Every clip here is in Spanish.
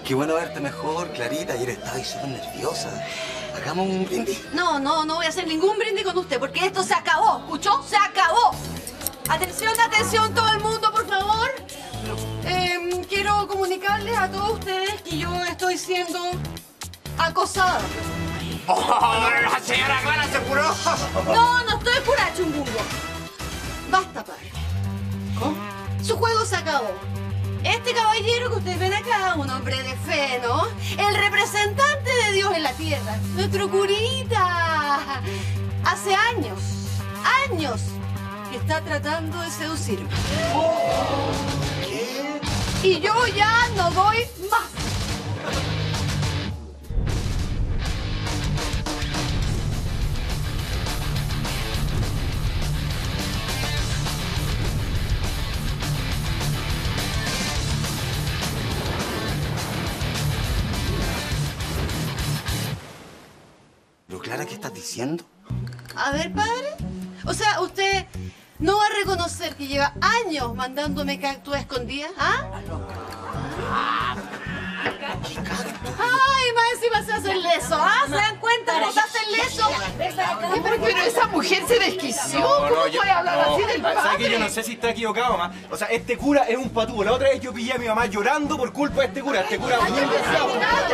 Qué bueno verte mejor, Clarita. Ayer estabas súper nerviosa. ¿Hagamos un brindis? No voy a hacer ningún brindis con usted, porque esto se acabó, ¿escuchó? ¡Se acabó! Atención, todo el mundo, por favor. Quiero comunicarles a todos ustedes que yo estoy siendo acosada. ¡Oh, la señora Clara se curó! No estoy curada, chumbungo. Basta, padre. ¿Cómo? Su juego se acabó. Este caballero que ustedes ven acá, un hombre de fe, ¿no? El representante de Dios en la tierra. Nuestro curita. Hace años que está tratando de seducirme. ¿Qué? Y yo ya no doy más. ¿Pero Clara, qué estás diciendo? A ver, padre. O sea, usted no va a reconocer que lleva años mandándome cactus a escondidas, ¿ah? Ay, más encima se hacen leso, ¿ah? ¿Se dan cuenta cómo se hacen leso? Pero esa mujer se desquició. ¿Cómo puede hablar así del ¿Sabes padre? que yo no sé si está equivocado, mamá? O sea, este cura es un patúo. La otra vez yo pillé a mi mamá llorando por culpa de este cura. Este cura es muy pesado.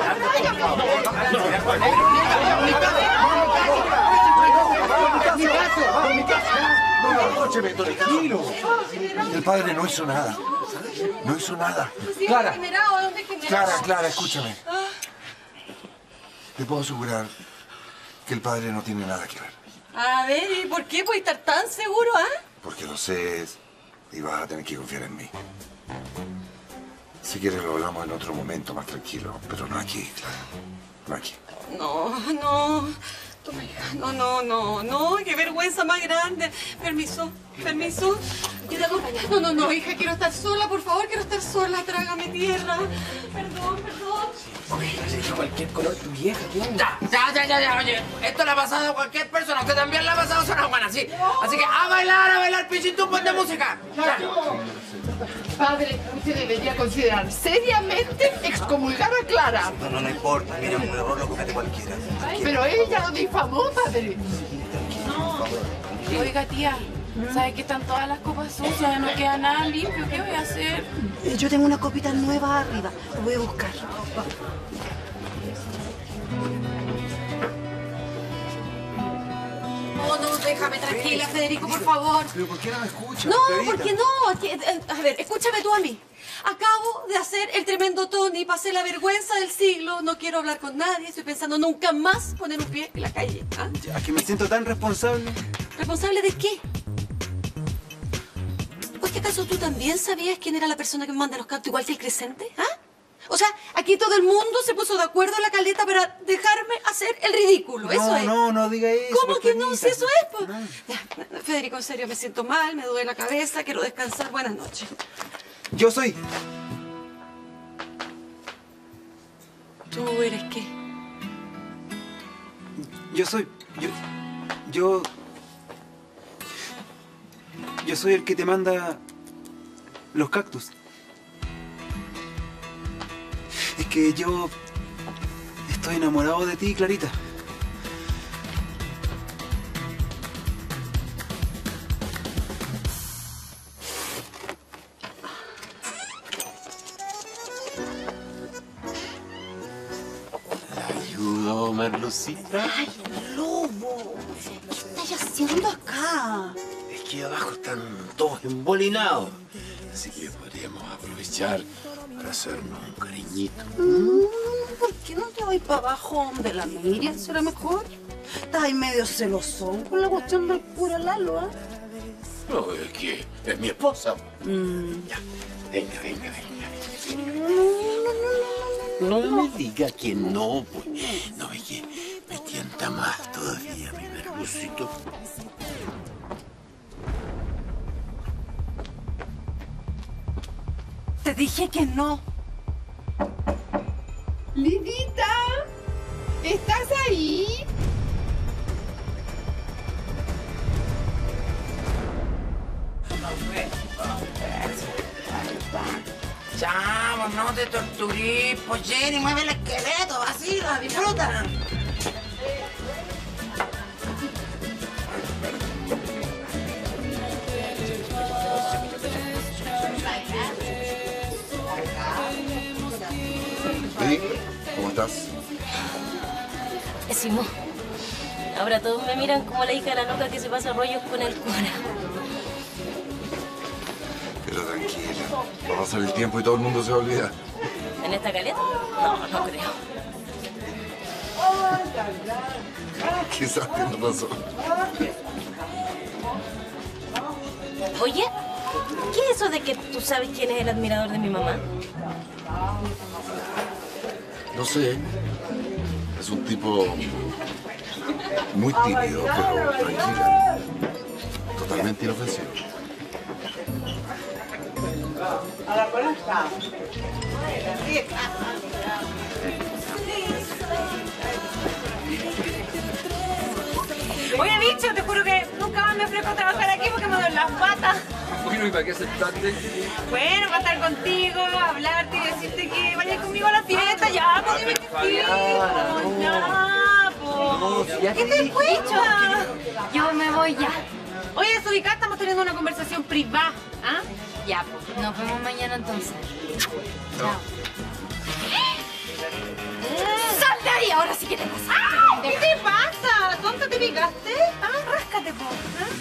Tranquilo. El padre no hizo nada. No hizo nada. Clara. Clara, escúchame. Te puedo asegurar que el padre no tiene nada que ver. A ver, ¿y por qué puede estar tan seguro, ah? Porque lo sé y vas a tener que confiar en mí. Si quieres lo hablamos en otro momento más tranquilo, pero no aquí, Clara. No aquí. No. Toma, hija. No, qué vergüenza más grande. Permiso. Yo te acompaño. No, hija, quiero estar sola, por favor, quiero estar sola. Trágame tierra. Perdón. Oye, cualquier color tu vieja, ¿qué onda? Ya, oye. Esto le ha pasado a cualquier persona. Usted también le ha pasado a Zona Juana, sí. Así que a bailar, pichitupos de música. Ya. Padre, usted debería considerar seriamente excomulgar a Clara. No importa. Mira, un error lo comete cualquiera. Pero ella lo difamó, padre. Oiga, tía, ¿sabe que están todas las copas sucias? No queda nada limpio. ¿Qué voy a hacer? Yo tengo una copita nueva arriba. Lo voy a buscar. No, déjame tranquila, Federico, por favor. ¿Pero por qué no me escuchas? No, Clarita? ¿por qué no? A ver, escúchame tú a mí. Acabo de hacer el tremendo Tony, pasé la vergüenza del siglo, no quiero hablar con nadie, estoy pensando nunca más poner un pie en la calle. ¿Ah? Ya que me siento tan responsable. ¿Responsable de qué? ¿O es que acaso tú también sabías quién era la persona que me manda los cactus igual que el Crescente? ¿Ah? O sea, aquí todo el mundo se puso de acuerdo en la caleta para dejarme hacer el ridículo, eso es. No diga eso. ¿Cómo que no? Si eso es, pues. No. Ya, Federico, en serio, me siento mal, me duele la cabeza, quiero descansar. Buenas noches. Yo soy. ¿Tú eres qué? Yo soy. Yo soy el que te manda los cactus. Es que yo estoy enamorado de ti, Clarita. ¿La ayudo, Merlucita? ¡Ay, lobo! ¿Qué estás haciendo acá? Es que abajo están todos embolinados. Así que podríamos aprovechar para hacernos un cariñito. ¿Por qué no te voy para abajo de la Miriam? ¿Será mejor? Estás ahí medio celosón con la cuestión del cura Lalo, ¿ah? No, es que es mi esposa. Ya, venga. No me diga que no, pues. No, es que me tienta más todavía, mi Merlucito. Te dije que no. Lidita, ¿estás ahí? Ya, pues no te torturís, pues Jenny, mueve el esqueleto, vacila, disfruta. Rick, ¿cómo estás? Pésimo. Ahora todos me miran como la hija de la loca que se pasa rollos con el cura. Pero tranquila, va a pasar el tiempo y todo el mundo se va a olvidar. ¿En esta caleta? No, no creo. Quizás tienes razón. Oye, ¿qué es eso de que tú sabes quién es el admirador de mi mamá? No sé. Es un tipo muy tímido, pero tranquilo. Totalmente inofensivo. Oye, bicho, te juro que nunca más me ofrezco a trabajar aquí porque me duelen las patas. Bueno, ¿y para qué aceptaste? Bueno, para estar contigo, hablarte y decirte que vayas conmigo a la fiesta. Ya, pues dime que sí. Ya, pues. ¿Qué te cuesta? Yo me voy ya. Oye, desubicada, estamos teniendo una conversación privada. ¿Ah? Ya, pues. Nos vemos mañana entonces. Chao. ¡Sal de ahí! Ahora sí que te pasa. ¿Qué te pasa? ¿Dónde te picaste? Ah, ráscate, po.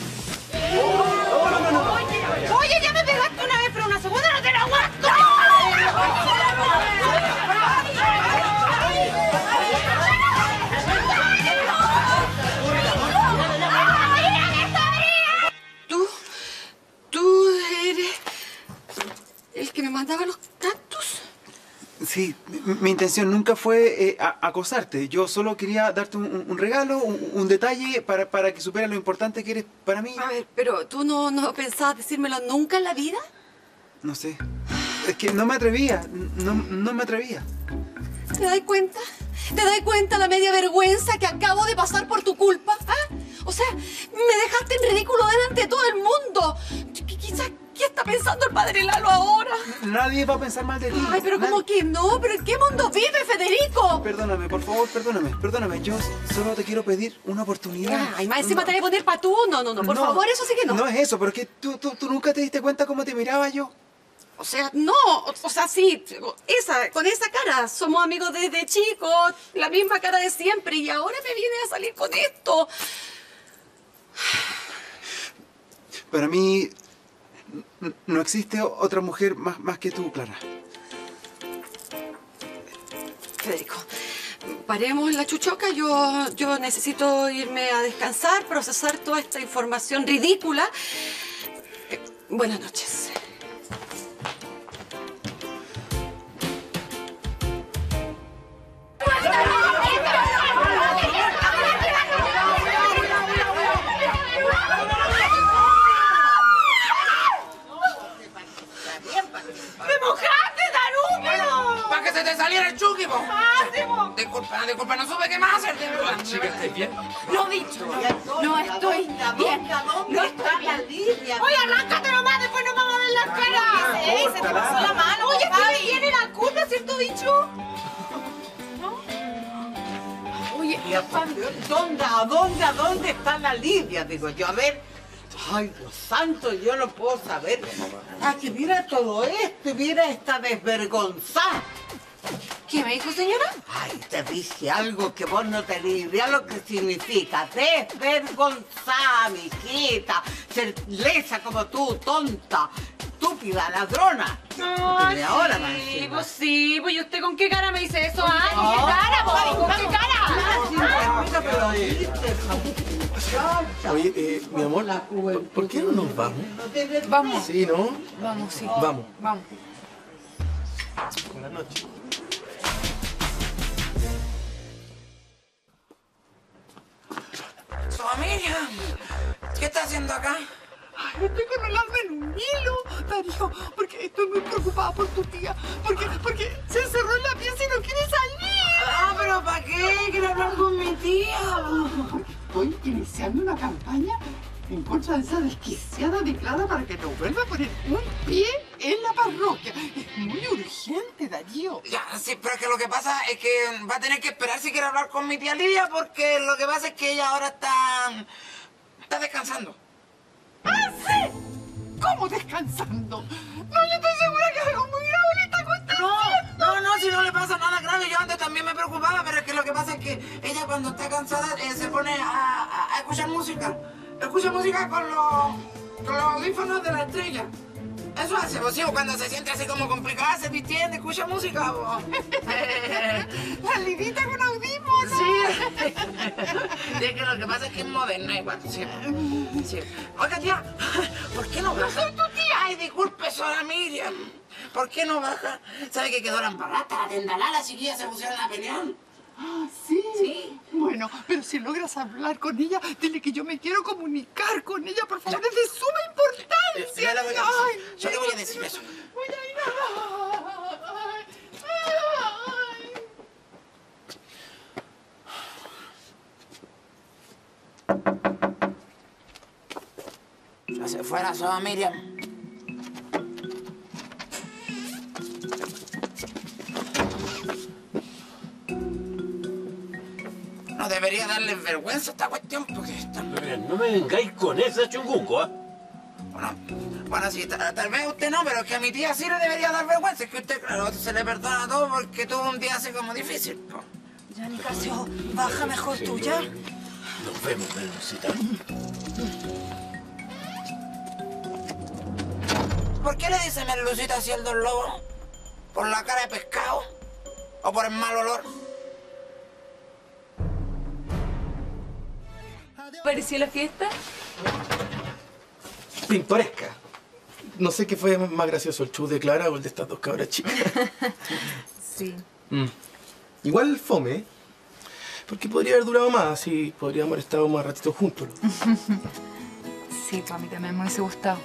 Oye, ya me pegaste una vez, pero una segunda no te la aguanto. ¿Tú eres el que me mandaba los cactus? Sí, mi intención nunca fue acosarte. Yo solo quería darte un regalo, un detalle para que supieras lo importante que eres para mí. A ver, pero ¿tú no pensabas decírmelo nunca en la vida? No sé. Es que no me atrevía. No me atrevía. ¿Te das cuenta? ¿Te das cuenta la media vergüenza que acabo de pasar por tu culpa? ¿Ah? O sea, me dejaste en ridículo delante de todo el mundo. Quizás, ¿qué está pensando el padre Lalo ahora? Nadie va a pensar mal de ti. Ay, pero ¿cómo que no? ¿Pero en qué mundo vive, Federico? Perdóname, por favor, perdóname. Yo solo te quiero pedir una oportunidad. Ay, más encima te voy a poner patú. No, por favor, eso sí que no. No es eso, pero es que tú nunca te diste cuenta cómo te miraba yo. O sea, no, o sea, sí, con esa cara, somos amigos desde chicos, la misma cara de siempre, y ahora me viene a salir con esto. Para mí, no existe otra mujer más que tú, Clara. Federico, paremos la chuchoca, yo necesito irme a descansar, procesar toda esta información ridícula. Buenas noches. Disculpa, no supe qué más hacer, de verdad. Chica, ¿estás bien? No, bicho. No estoy bien. No estoy bien. Oye, arráncate nomás, después nos vamos a ver las caras. Se te pasó la mano. Oye, ¿quién tiene la culpa, cierto, bicho? Oye, ¿a dónde está la Lidia? Digo yo, a ver. Ay, Dios santo, yo no puedo saber. Ah, que mira todo esto, mira esta desvergonzada. ¿Qué me dijo, señora? Ay, te dije algo que vos no tenés idea lo que significa. Desvergonzada, mijita. Ser lesa como tú, tonta, estúpida, ladrona. Ay, ahora, sí, pues ¿y usted con qué cara me dice eso? ¿Ah? ¿Con qué cara, vos? ¿Con qué cara? Oye, mi amor, ¿por qué no nos vamos? Vamos. Sí, ¿no? Vamos, sí. Vamos. Vamos. Buenas noches. Familia, ¿qué está haciendo acá? Ay, estoy con el alma en un hilo, Darío, porque estoy muy preocupada por tu tía, porque se encerró en la pieza y no quiere salir. Ah, pero ¿para qué? Quiero hablar con mi tía. Estoy iniciando una campaña en contra de esa desquiciada de Clara para que no vuelva a poner un pie en la parroquia. parroquia. Es muy urgente, Darío. Ya, sí, pero es que lo que pasa es que va a tener que esperar si quiere hablar con mi tía Lidia, porque lo que pasa es que ella ahora está descansando. ¡Ah, sí! ¿Cómo descansando? No, yo estoy segura que es algo muy grave le está aconteciendo. No, si no le pasa nada grave. Yo antes también me preocupaba, pero es que lo que pasa es que ella cuando está cansada se pone a escuchar música. Escucha música con los audífonos de la estrella. Eso hace, pues sí, cuando se siente así como complicada, se distiende, escucha música, vos. La Lidita con audífonos. Sí. Es que lo que pasa es que es moderna igual, sí. Sí. Oiga, tía, ¿por qué no baja? Soy tu tía. Ay, disculpe, señora Miriam. ¿Por qué no baja? ¿Sabe que quedó la embarrada? La tendalá, las chiquillas se pusieron a pelear. Ah, ¿sí? Sí. Bueno, pero si logras hablar con ella, dile que yo me quiero comunicar con ella, por favor, es de suma importancia. Yo le voy a decir, yo le voy a decir eso. Voy a ir a... Ya se fue la soda Miriam. No debería darles vergüenza esta cuestión porque están... No me vengáis con esa chungungo, ¿ah? Bueno, sí, tal vez usted no, pero es que a mi tía sí le debería dar vergüenza. Es que usted, claro, se le perdona todo porque tuvo un día así como difícil, po. Ya, Nicasio, baja mejor tú, ¿ya? Nos vemos, Melucita. ¿Por qué le dice Merlucita así el Don Lobo? ¿Por la cara de pescado? ¿O por el mal olor? ¿Pareció la fiesta? Pintoresca. No sé qué fue más gracioso, el show de Clara o el de estas dos cabras chicas. Sí. Igual fome, ¿eh? Porque podría haber durado más, así podríamos haber estado más ratito juntos. Sí, pues a mí también me hubiese gustado.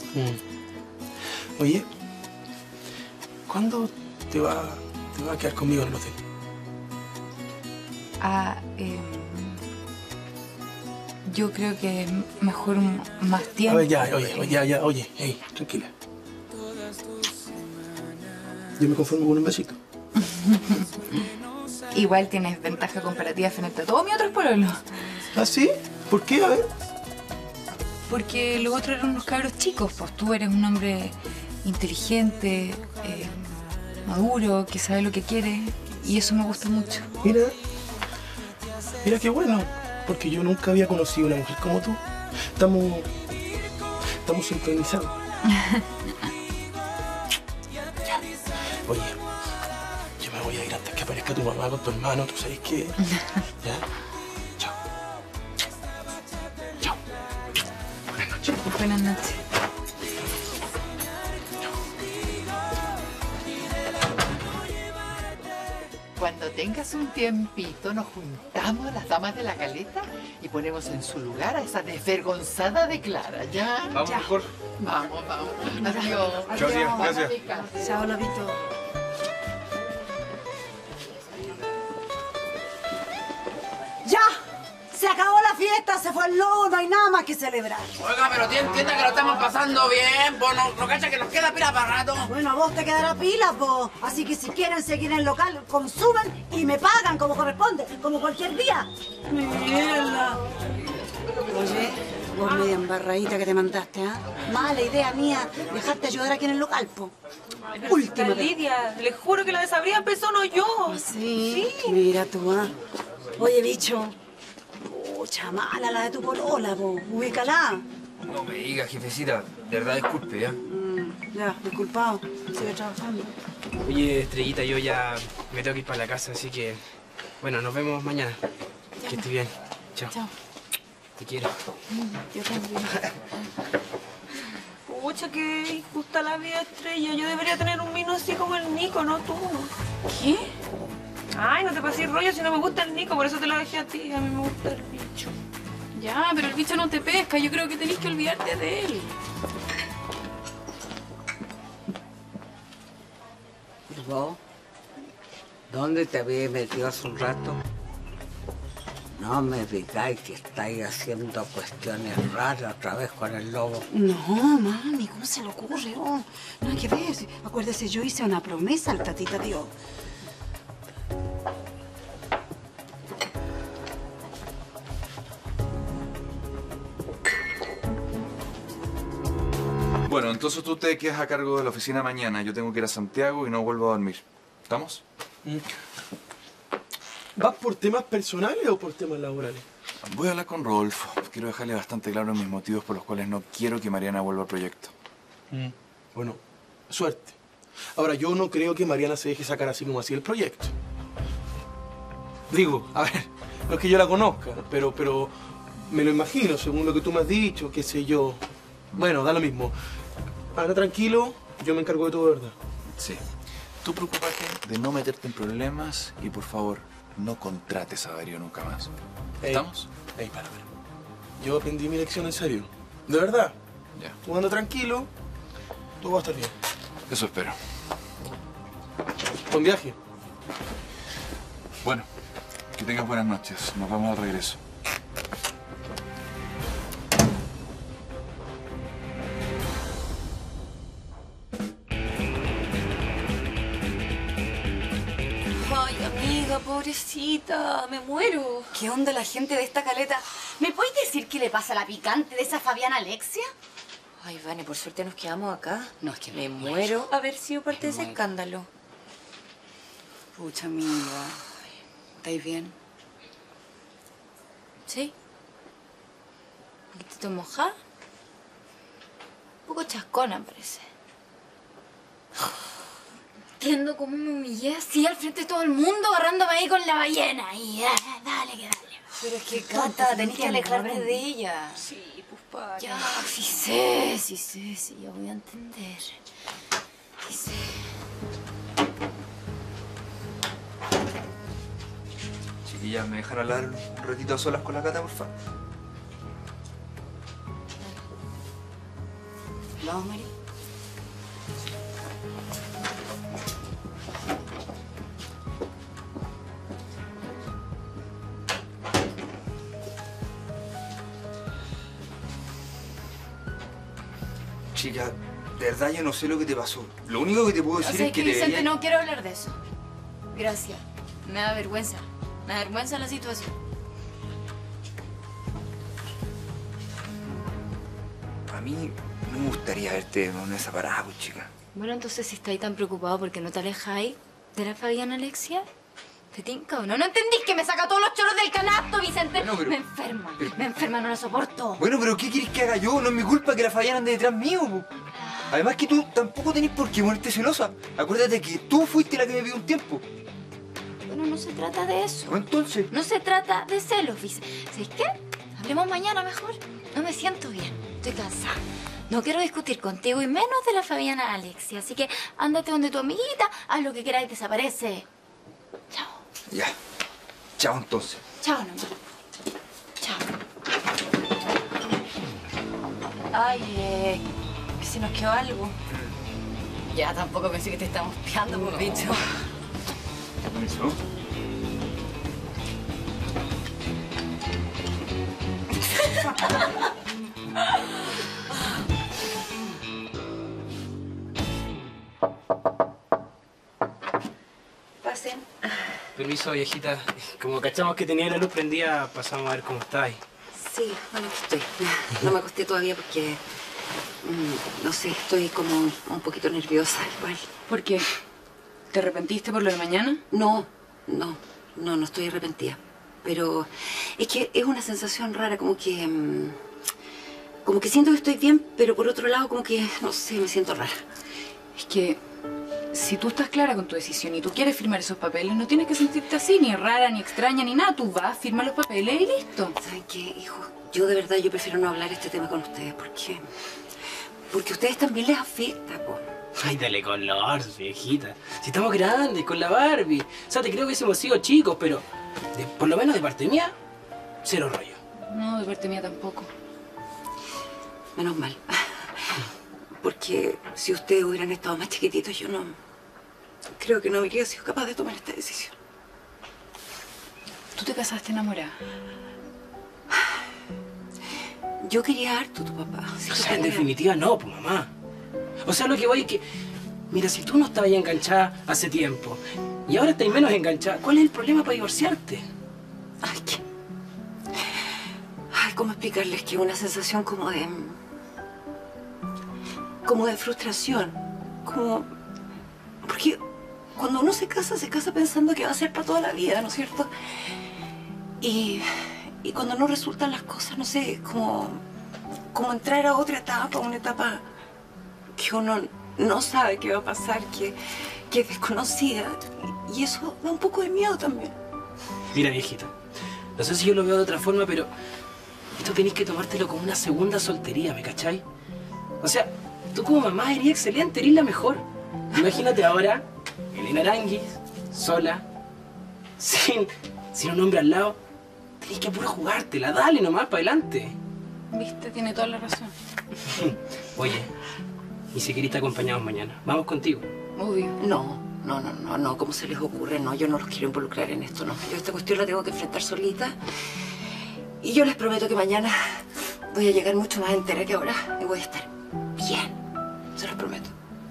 Oye, ¿cuándo te va a quedar conmigo en el hotel? Yo creo que mejor más tiempo. A ver, oye, hey, tranquila. Yo me conformo con un besito. Igual tienes ventaja comparativa frente a todos mis otros pueblos. ¿Ah, sí? ¿Por qué? A ver. Porque los otros eran unos cabros chicos, pues tú eres un hombre inteligente, maduro, que sabe lo que quiere, y eso me gusta mucho. Mira qué bueno, porque yo nunca había conocido una mujer como tú. Estamos sintonizados. Ya. Oye, yo me voy a ir antes que aparezca tu mamá con tu hermano, ¿tú sabes qué? ¿Ya? Chao. Chao. Buenas noches. Buenas noches. Cuando tengas un tiempito, nos juntamos las damas de la caleta y ponemos en su lugar a esa desvergonzada de Clara, ¿ya? Vamos, ya. mejor. Vamos. Adiós. Chao, tía. Gracias. Chao, Lobito. ¡Ya! Se acabó la fiesta, se fue el lobo, no hay nada más que celebrar. Oiga, pero entienda que lo estamos pasando bien, pues no cacha que nos queda pila para rato. Bueno, a vos te quedará pila, po. Así que si quieren seguir en el local, consumen y me pagan como corresponde, como cualquier día. Mierda. Oye, vos media embarradita que te mandaste, ¿ah? Mala idea mía dejarte ayudar aquí en el local, po. Última vez. Lidia, le juro que la de Sabrina empezó, no yo. ¿Sí? Mira tú, ¿ah? Oye, bicho. Pucha, mala la de tu polola, po. Ubícala. No me diga, jefecita. De verdad, disculpe, ¿ya? Ya, disculpado. Sigue trabajando. Oye, Estrellita, yo ya me tengo que ir para la casa, así que... Bueno, nos vemos mañana. Que estés bien. Chao. Chao. Te quiero. Yo también. Pucha, qué injusta la vida, Estrella. Yo debería tener un vino así como el Nico, no tú. ¿Qué? Ay, no te pases rollo si no me gusta el Nico, por eso te lo dejé a ti. A mí me gusta el bicho. Ya, pero el bicho no te pesca. Yo creo que tenés que olvidarte de él. ¿Y vos? ¿Dónde te habías metido hace un rato? No me digáis que estáis haciendo cuestiones raras otra vez con el lobo. No, mami, ¿cómo se le ocurre? Oh, nada que ver. Acuérdese, yo hice una promesa al tatita Dios. Bueno, entonces tú te quedas a cargo de la oficina mañana. Yo tengo que ir a Santiago y no vuelvo a dormir. ¿Estamos? ¿Vas por temas personales o por temas laborales? Voy a hablar con Rodolfo. Quiero dejarle bastante claro mis motivos por los cuales no quiero que Mariana vuelva al proyecto. Bueno, suerte. Ahora, yo no creo que Mariana se deje sacar así como así el proyecto. Digo, a ver, no es que yo la conozca, pero me lo imagino, según lo que tú me has dicho, qué sé yo. Bueno, da lo mismo. Anda tranquilo, yo me encargo de todo, ¿verdad? Sí. Tú preocúpate de no meterte en problemas y, por favor, no contrates a Darío nunca más. ¿Estamos? Ey, para. Yo aprendí mi lección en serio. ¿De verdad? Ya. Tú anda tranquilo, todo va a estar bien. Eso espero. Buen viaje. Bueno, que tengas buenas noches. Nos vemos al regreso. Ay, amiga, pobrecita, me muero. ¿Qué onda la gente de esta caleta? ¿Me puedes decir qué le pasa a la picante de esa Fabiana Alexia? Ay, Vane, por suerte nos quedamos acá. No, es que me muero haber sido parte de ese escándalo. Pucha, amiga. ¿Estáis bien? ¿Sí? ¿Un poquitito mojada? Un poco chascona, parece. Entiendo cómo me humillé así al frente de todo el mundo agarrándome ahí con la ballena. Y dale, que dale. Pero es que, Cata, tenés que alejarte de ella. Sí, pues para. Ya, sí, ya voy a entender. Sí sé. Chiquillas, ¿me dejan hablar un ratito a solas con la Cata, por favor? Vamos, Mari. Chica, de verdad yo no sé lo que te pasó. Lo único que te puedo decir es que Vicente, no quiero hablar de eso. Gracias. Me da vergüenza. Me da vergüenza la situación. A mí no me gustaría verte en esa parada, pues, chica. Bueno, entonces si estáis tan preocupado porque no te alejáis de la Fabiana Alexia, ¿te tinca o no? ¿No entendís que me saca todos los choros del canasto, Vicente? Bueno, pero- Me enferma, no la soporto. Bueno, pero ¿qué quieres que haga yo? No es mi culpa que la Fabiana ande detrás mío, po. Además que tú tampoco tenés por qué ponerte celosa. Acuérdate que tú fuiste la que me pidió un tiempo. Bueno, no se trata de eso. Entonces. No se trata de celos, Vicente. ¿Sabes qué? Hablemos mañana mejor. No me siento bien. Estoy cansada. No quiero discutir contigo y menos de la Fabiana Alexia. Así que ándate donde tu amiguita, haz lo que queráis, desaparece. Chao. Ya. Chao, entonces. Chao, nomás. Chao. Ay, que si nos quedó algo. Ya, tampoco pensé que te estábamos piando, por bicho. ¿Eso? Pasen. Permiso, viejita. Como cachamos que tenía la luz prendida, pasamos a ver cómo estáis. Sí, bueno, aquí estoy. No me acosté todavía porque, no sé, estoy como un poquito nerviosa igual. ¿Por qué? ¿Te arrepentiste por lo de mañana? No estoy arrepentida. Pero es que es una sensación rara, como que siento que estoy bien, pero por otro lado como que, no sé, me siento rara. Es que si tú estás clara con tu decisión y tú quieres firmar esos papeles, no tienes que sentirte así, ni rara, ni extraña, ni nada. Tú vas, firma los papeles y listo. ¿Saben qué, hijo? Yo de verdad, yo prefiero no hablar este tema con ustedes, porque a ustedes también les afecta, po. Ay, dale color, viejita. Si estamos grandes, con la Barbie. O sea, te creo que hubiésemos sido chicos, pero por lo menos de parte mía, cero rollo. No, de parte mía tampoco. Menos mal. Porque si ustedes hubieran estado más chiquititos, yo no... Creo que no habría sido capaz de tomar esta decisión. ¿Tú te casaste enamorada? Yo quería harto a tu papá. O sea, en definitiva no, pues mamá. O sea, lo que voy es que... Mira, si tú no estabas ya enganchada hace tiempo y ahora estás menos enganchada, ¿cuál es el problema para divorciarte? Ay, ¿cómo explicarles que una sensación como de frustración? Porque cuando uno se casa pensando que va a ser para toda la vida, ¿no es cierto? Y cuando no resultan las cosas, no sé, como entrar a otra etapa, una etapa que uno no sabe qué va a pasar, que es desconocida. Y eso da un poco de miedo también. Mira, viejita, no sé si yo lo veo de otra forma, pero esto tenés que tomártelo como una segunda soltería, ¿me cachai? O sea, tú como mamá eres excelente, eres la mejor. Imagínate ahora, Elena Aranguis, sola, sin un hombre al lado. Tenés que puro jugártela, dale nomás, para adelante. Viste, tiene toda la razón. Oye, ¿y si querés te acompañamos mañana? Vamos contigo. Obvio. No, ¿cómo se les ocurre? No, yo no los quiero involucrar en esto, no. Yo esta cuestión la tengo que enfrentar solita. Y yo les prometo que mañana voy a llegar mucho más entera que ahora y voy a estar bien. Se los prometo.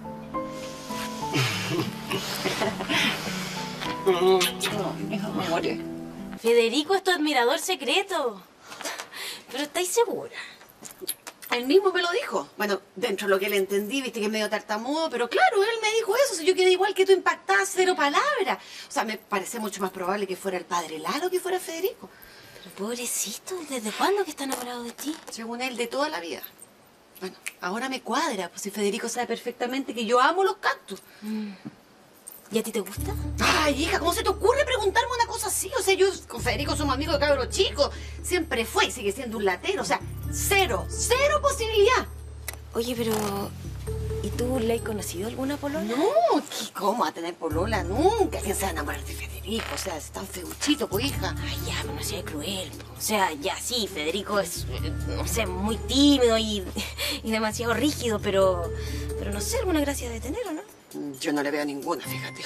No, hija, me moriré. Federico es tu admirador secreto. Pero ¿estáis segura? Él mismo me lo dijo. Bueno, dentro de lo que le entendí, viste que es medio tartamudo, pero claro, él me dijo eso. Si yo quedé igual que tú, impactada, cero palabras. O sea, me parece mucho más probable que fuera el padre Lalo que fuera Federico. Pero pobrecito, ¿desde cuándo que está enamorado de ti? Según él, de toda la vida. Bueno, ahora me cuadra, pues si Federico sabe perfectamente que yo amo los cactus. ¿Y a ti te gusta? Ay, hija, ¿cómo se te ocurre preguntarme una cosa así? O sea, yo con Federico somos amigos de cabros chicos. Siempre fue y sigue siendo un latero. O sea, cero posibilidad. Oye, pero... ¿y tú le has conocido alguna polola? No, ¿cómo va a tener polola? Nunca. ¿Quién se va a enamorar de Federico? O sea, es tan feuchito, pues, hija. Ay, ya, pero no sea cruel. O sea, ya sí, Federico es, no sé, muy tímido y demasiado rígido, pero no sé, alguna gracia de tener, ¿o no? Yo no le veo ninguna, fíjate.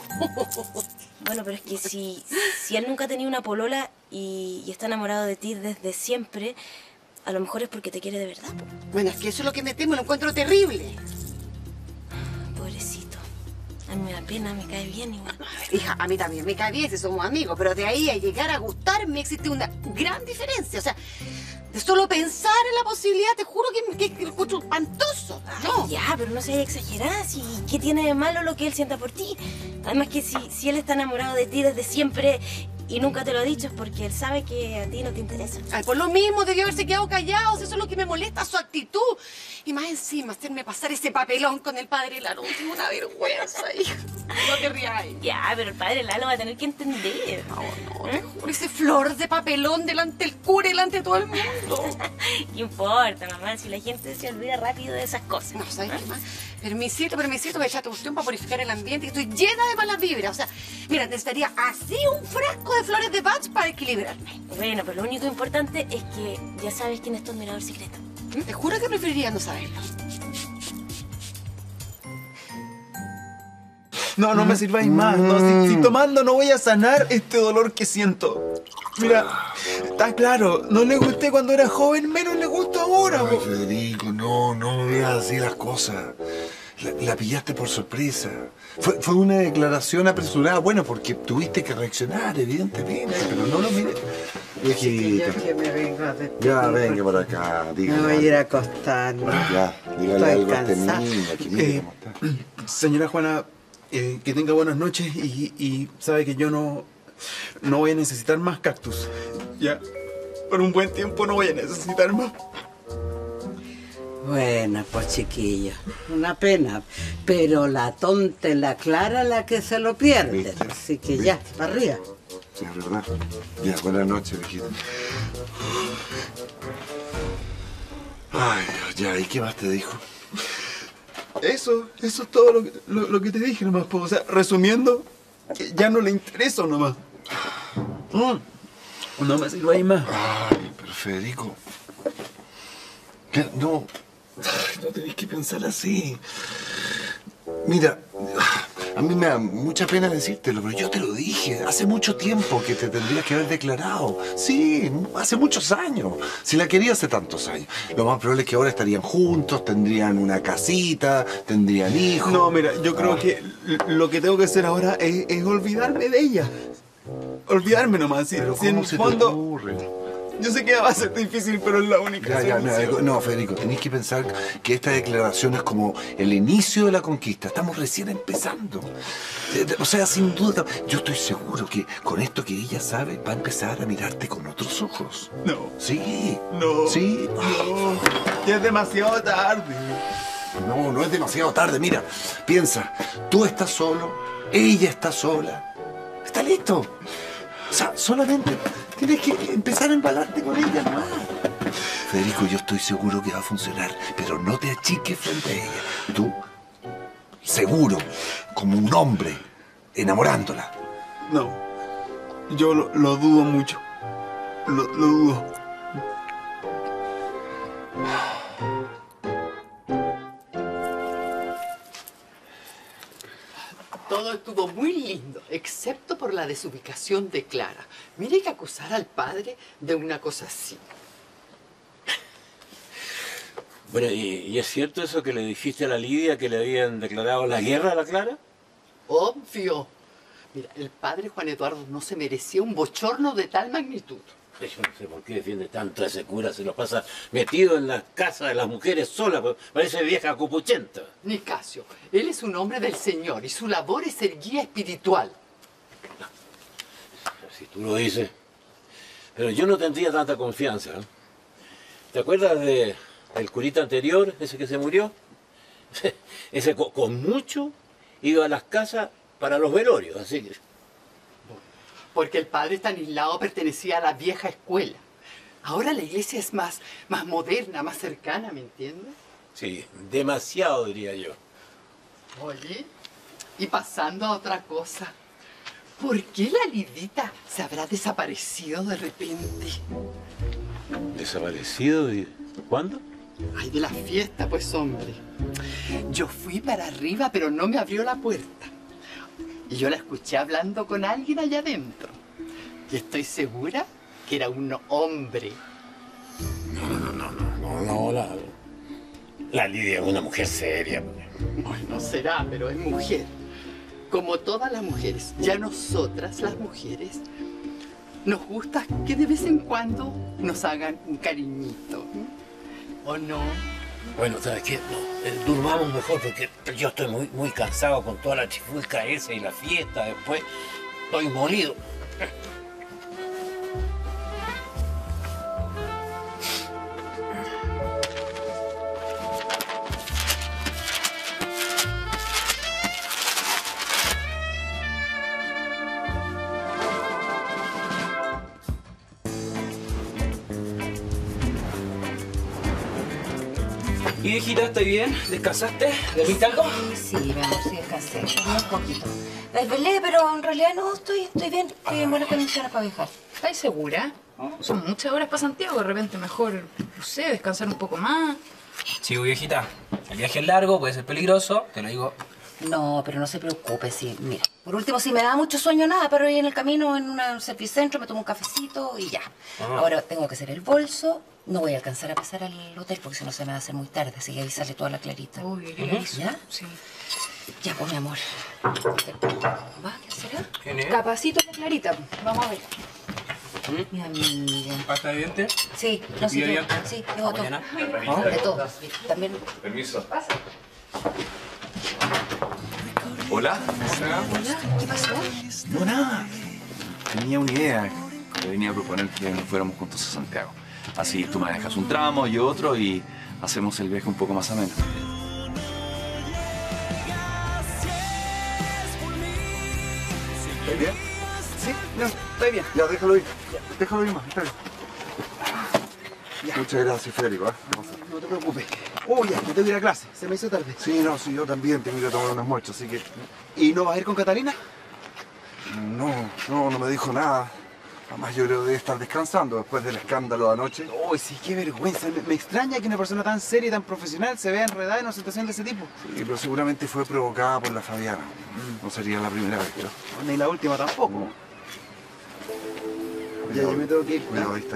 Bueno, pero es que si él nunca ha tenido una polola y está enamorado de ti desde siempre, a lo mejor es porque te quiere de verdad, po. Bueno, es que eso es lo que me temo, lo encuentro terrible. Pobrecito. A mí me da pena, me cae bien igual. Hija, a mí también me cae bien si somos amigos, pero de ahí a llegar a gustarme existe una gran diferencia. O sea, de solo pensar en la posibilidad, te juro que lo encuentro espantoso. No. Ya, pero no seas exagerada. ¿Qué tiene de malo lo que él sienta por ti? Además que si él está enamorado de ti desde siempre y nunca te lo ha dicho es porque él sabe que a ti no te interesa. Ay, por lo mismo debió haberse quedado callado. Eso es lo que me molesta, su actitud. Y más encima, hacerme pasar ese papelón con el padre Lalo. Tengo una vergüenza, hija. No te rías. Ya, pero el padre Lalo va a tener que entender. No, te juro, ese flor de papelón delante del cura, delante de todo el mundo. ¿Qué importa, mamá? Si la gente se olvida rápido de esas cosas. No, ¿sabes qué más? Permisito, que echate cuestión para purificar el ambiente, que estoy llena de malas vibras. O sea, mira, necesitaría así un frasco de flores de Bach para equilibrarme. Bueno, pero lo único importante es que ya sabes quién es tu admirador secreto. Te juro que preferiría no saberlo. No, no me sirváis más. No, si tomando no voy a sanar este dolor que siento. Mira, está claro, no le gusté cuando era joven, menos le gusto ahora. Ay, Federico, no me veas así las cosas. La pillaste por sorpresa. Fue una declaración apresurada, bueno, porque tuviste que reaccionar, evidentemente, pero no lo mires. Viejita. Yo que me vengo a despedir. Ya, venga por acá, dígale. Me voy a ir a acostarme. Ya, dígale Estoy algo a este cansada. niño, aquí mire cómo está. Señora Juana, que tenga buenas noches y sabe que yo no voy a necesitar más cactus. Ya, por un buen tiempo no voy a necesitar más. Bueno, pues chiquillo, una pena, pero la tonta y la clara la que se lo pierde. ¿Viste? Así que ya, para arriba. Sí, es verdad. Ya, buenas noches, viejita. Ay, Dios, ya, ¿y qué más te dijo? Eso es todo lo que te dije nomás, po. O sea, resumiendo, que ya no le intereso nomás. No me sirváis más. Ay, pero Federico... No tenéis que pensar así. Mira, A mí me da mucha pena decírtelo, pero yo te lo dije. Hace mucho tiempo que te tendrías que haber declarado. Sí, hace muchos años. Si la quería hace tantos años. Lo más probable es que ahora estarían juntos, tendrían una casita, tendrían hijos. No, mira, yo creo que lo que tengo que hacer ahora es olvidarme de ella. Olvidarme nomás. Sí, Pero si en ¿cómo el se te fondo, ocurre? yo sé que va a ser difícil, pero es la única solución. No, Federico, tenés que pensar que esta declaración es como el inicio de la conquista. Estamos recién empezando. O sea, sin duda, yo estoy seguro que con esto que ella sabe, va a empezar a mirarte con otros ojos. No. Sí. No. Sí. No. Ya es demasiado tarde. No, no es demasiado tarde. Mira, piensa, tú estás solo, ella está sola. Está listo. O sea, solamente tienes que empezar a embalarte con ella nomás. Federico, yo estoy seguro que va a funcionar, pero no te achiques frente a ella. Tú, seguro, como un hombre, enamorándola. No, yo lo dudo mucho. Lo dudo. Todo estuvo muy lindo, excepto por la desubicación de Clara. Mire que acusar al padre de una cosa así. Bueno, ¿y es cierto eso que le dijiste a la Lidia, que le habían declarado la guerra a la Clara? Obvio. Mira, el padre Juan Eduardo no se merecía un bochorno de tal magnitud. Yo no sé por qué defiende tanto a ese cura, se lo pasa metido en la casa de las mujeres sola, parece vieja copuchenta. Nicasio, él es un hombre del Señor y su labor es ser guía espiritual. Si tú lo dices. Pero yo no tendría tanta confianza. ¿Te acuerdas del curita anterior, ese que se murió? Ese con mucho iba a las casas para los velorios, así que... Porque el padre Estanislao pertenecía a la vieja escuela. Ahora la iglesia es más moderna, más cercana, ¿me entiendes? Sí, demasiado diría yo. Oye, y pasando a otra cosa, ¿por qué la Lidita se habrá desaparecido de repente? ¿Desaparecido? ¿Cuándo? Ay, de la fiesta, pues, hombre. Yo fui para arriba, pero no me abrió la puerta. Y yo la escuché hablando con alguien allá adentro. Y estoy segura que era un hombre. No, la Lidia es una mujer seria. Ay, no será, pero es mujer. Como todas las mujeres. Ya nosotras, las mujeres, nos gusta que de vez en cuando nos hagan un cariñito. ¿O no? Bueno, ¿sabes qué? No, durmamos mejor porque yo estoy muy cansado con toda la chifulca esa y la fiesta después. Estoy molido. ¿Y hijita, estás bien? ¿Descansaste? ¿Dormiste algo? Sí, vamos, sí, descansé. Un poquito. Desvelé, pero en realidad no, estoy bien. Estoy en buenas condiciones para viajar. ¿Estás segura? Son muchas horas para Santiago, de repente mejor, no sé, descansar un poco más. Sí, viejita. El viaje es largo, puede ser peligroso, te lo digo. No, pero no se preocupe, sí. Mira, por último, si me da mucho sueño, nada, pero ahí en el camino, en un servicentro, me tomo un cafecito y ya. Ahora tengo que hacer el bolso. No voy a alcanzar a pasar al hotel porque si no se me va a hacer muy tarde, así que avísale toda la Clarita. Uy, ¿ya? Sí. Ya, pues, mi amor. ¿Va? ¿Qué será? ¿Quién es? Capacito la Clarita. Vamos a ver. Mi amiga. ¿Pasta de dientes? Sí, no sé. ¿Cepillo de dientes? Sí, llevo todo. Mañana. De todo. También. Permiso. Pasa. ¿Hola? Hola, ¿qué pasó? No, nada. Tenía una idea. Le venía a proponer que nos fuéramos juntos a Santiago. Así tú me dejas un tramo y otro y hacemos el viaje un poco más ameno. ¿Estás bien? Sí, no, estoy bien. Ya, déjalo ir. Déjalo ir más, está bien. Muchas gracias, Federico. No te preocupes. Oh, ya, me tengo que ir a clase. Se me hizo tarde. Sí, no, sí, yo también tengo que ir a tomar unas muestras, así que... ¿Y no vas a ir con Catalina? No me dijo nada. Además, yo creo que debe estar descansando después del escándalo de anoche. Uy, sí, qué vergüenza. Me extraña que una persona tan seria y tan profesional se vea enredada en una situación de ese tipo. Sí, pero seguramente fue provocada por la Fabiana. No sería la primera vez, creo. Ni la última tampoco. Ya, yo me tengo que ir. Cuidado, ahí está.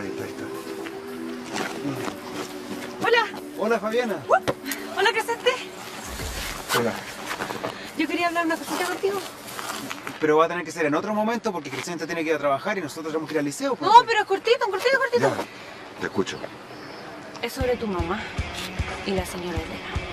Hola. Hola, Fabiana. Hola, Crescente. Hola. Yo quería hablar una cosita contigo. Pero va a tener que ser en otro momento porque Crescente tiene que ir a trabajar y nosotros tenemos que ir al liceo. No, pero es cortito. Ya, te escucho. Es sobre tu mamá y la señora Elena.